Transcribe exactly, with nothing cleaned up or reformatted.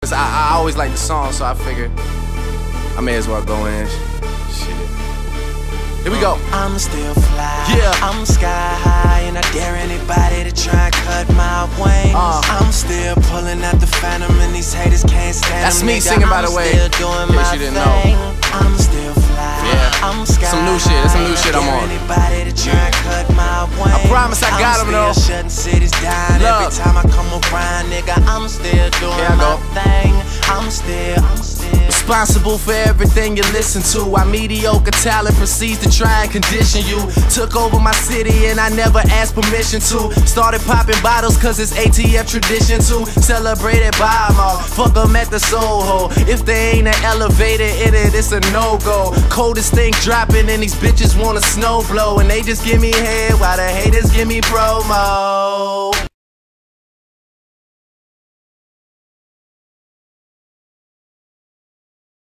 Cause I, I always like the song, so I figured I may as well go in. Shit. Here we go. I'm still fly, yeah. I'm sky high, and I dare anybody to try and cut my wings. uh. I'm still pulling out the phantom, and these haters can't stand That's them, me nigga. singing, by the I'm way, still doing in case my you didn't thing. know. I'm still fly, yeah. I'm sky some new shit, that's some new shit I'm on. Anybody to try and cut my wings. I promise I got him though. I'm still shutting cities down. Love. Every time I come around, nigga, I'm still doing Here I my go. thing. I'm still, I'm still responsible for everything you listen to. Our mediocre talent proceeds to try and condition you. Took over my city and I never asked permission to. Started popping bottles cause it's A T F tradition to. Celebrated by them all, fuck them at the Soho. If they ain't an elevator in it, it's a no-go. Coldest thing dropping and these bitches wanna snow blow. And they just give me head while the haters give me promo.